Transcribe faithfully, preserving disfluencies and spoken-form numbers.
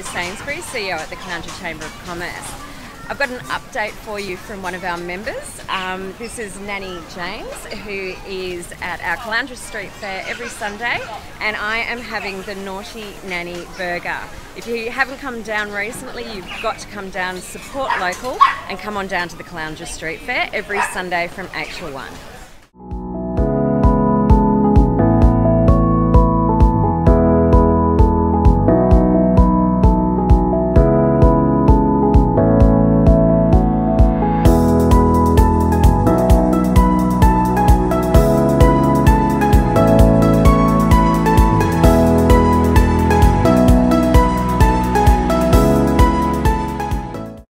Sainsbury's, C E O at the Caloundra Chamber of Commerce. I've got an update for you from one of our members. Um, this is Nannie Janes, who is at our Caloundra Street Fair every Sunday, and I am having the Naughty Nannie Burger. If you haven't come down recently, you've got to come down, support local, and come on down to the Caloundra Street Fair every Sunday from eight till one.